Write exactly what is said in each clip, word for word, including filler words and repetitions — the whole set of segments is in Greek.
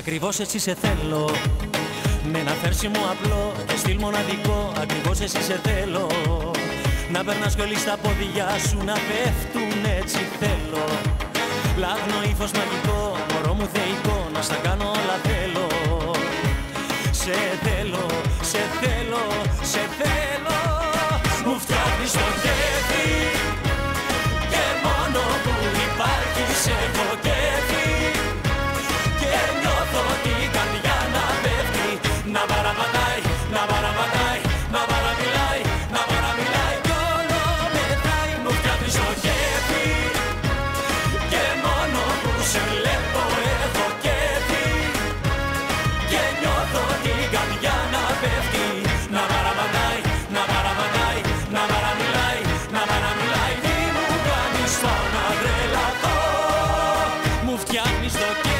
Ακριβώς έτσι σε θέλω, με ένα φέρσιμο απλό και στυλ μοναδικό. Ακριβώς έτσι σε θέλω, να περνάς κι όλοι στα πόδια σου να πέφτουν, έτσι θέλω. Λάγνο ύφος μαγικό, μωρό μου θεϊκό, να στα κάνω όλα θέλω. Σε θέλω, σε θέλω, σε θέλω. Μου φτιάχνεις το κέφι και μόνο που υπάρχεις έχω κέφι. Και νιώθω την καρδιά να πέφτει, να παραπατάει, να παραπατάει, να παραμιλάει, να παραμιλάει κι όλο μετράει. Μου φτιάχνεις το κέφι και μόνο που σε βλέπω έχω κέφι. Και νιώθω την καρδιά να πέφτει, να παραπατάει, να παραπατάει, να παραμιλάει, να παραμιλάει. Τι μου κάνεις το να τρελαθώ, μου φτιάχνεις το κέφι.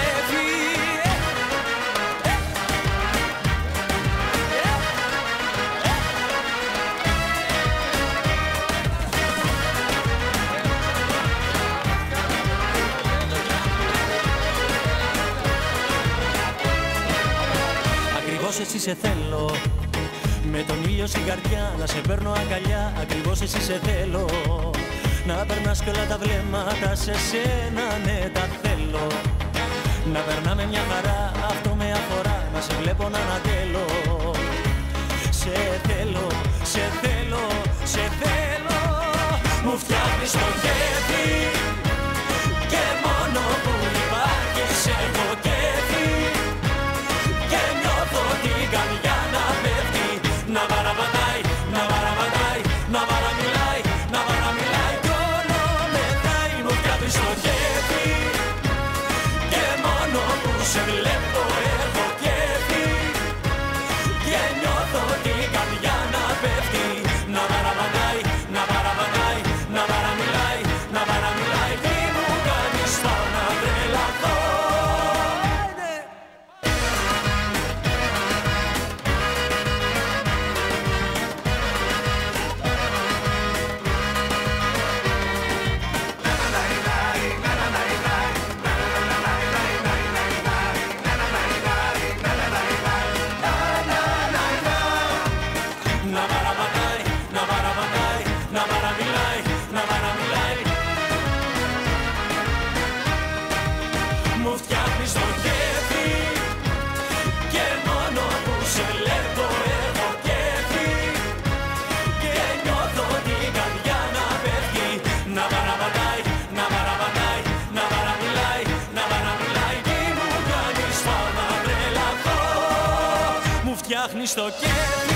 Ακριβώς έτσι σε θέλω, με τον ήλιο στην καρδιά να σε παίρνω αγκαλιά. Ακριβώς έτσι σε θέλω, να περνάς κι όλα τα βλέμματα σε σένα, ναι τα θέλω. Να περνάμε μια χαρά, αυτό με αφορά, να σε βλέπω να ανατέλω. Σε θέλω, σε θέλω, σε θέλω. Μου φτιάχνεις το κέφι και μόνο που υπάρχεις έχω κέφι. Και νιώθω την καρδιά να πέφτει, να παραπατάει, να παραπατάει, να παραμιλάει, να παραμιλάει κι όλο μετράει. Μου φτιάχνεις το κέφι και μόνο που σε βλέπω έχω κέφι. Και νιώθω την καρδιά να πέφτει, να παραπατάει, να παραπατάει, να παραμιλάει, να παραμιλάει. Τι μου κάνεις το να τρελαθώ. Να παραπατάει, να παραπατάει, να παραμιλάει, να παραμιλάει. Μου φτιάχνεις το κέφι και μόνο που σε βλέπω έχω κέφι. Και νιώθω την καρδιά να πέφτει, να παραπατάει, να παραπατάει, να παραμιλάει, να παραμιλάει. Τι μου κάνεις το να τρελαθώ, μου φτιάχνεις το κέφι.